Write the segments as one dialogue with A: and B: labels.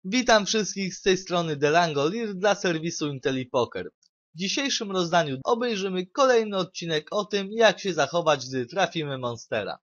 A: Witam wszystkich z tej strony Delangolir dla serwisu IntelliPoker. W dzisiejszym rozdaniu obejrzymy kolejny odcinek o tym, jak się zachować, gdy trafimy monstera.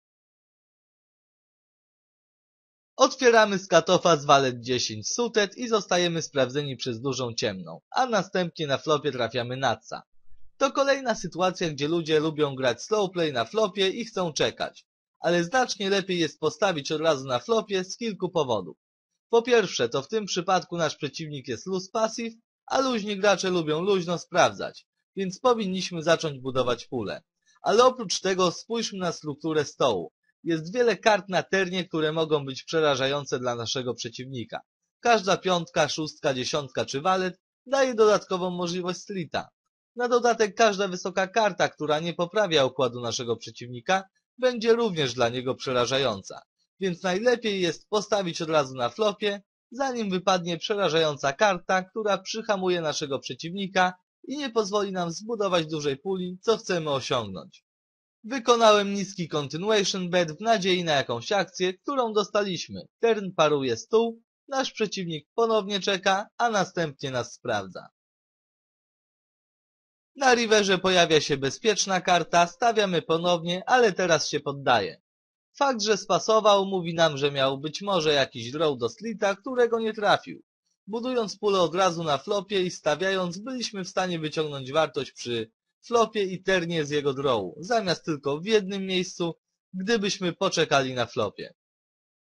A: Otwieramy z katofa z walet 10 suited i zostajemy sprawdzeni przez dużą ciemną, a następnie na flopie trafiamy natsa. To kolejna sytuacja, gdzie ludzie lubią grać slowplay na flopie i chcą czekać, ale znacznie lepiej jest postawić od razu na flopie z kilku powodów. Po pierwsze, to w tym przypadku nasz przeciwnik jest loose passive, a luźni gracze lubią luźno sprawdzać, więc powinniśmy zacząć budować pulę. Ale oprócz tego spójrzmy na strukturę stołu. Jest wiele kart na ternie, które mogą być przerażające dla naszego przeciwnika. Każda piątka, szóstka, dziesiątka czy walet daje dodatkową możliwość streeta. Na dodatek każda wysoka karta, która nie poprawia układu naszego przeciwnika, będzie również dla niego przerażająca. Więc najlepiej jest postawić od razu na flopie, zanim wypadnie przerażająca karta, która przyhamuje naszego przeciwnika i nie pozwoli nam zbudować dużej puli, co chcemy osiągnąć. Wykonałem niski continuation bet w nadziei na jakąś akcję, którą dostaliśmy. Turn paruje stół, nasz przeciwnik ponownie czeka, a następnie nas sprawdza. Na riverze pojawia się bezpieczna karta, stawiamy ponownie, ale teraz się poddaje. Fakt, że spasował, mówi nam, że miał być może jakiś draw do slita, którego nie trafił. Budując pulę od razu na flopie i stawiając, byliśmy w stanie wyciągnąć wartość przy flopie i turnie z jego drawu, zamiast tylko w jednym miejscu, gdybyśmy poczekali na flopie.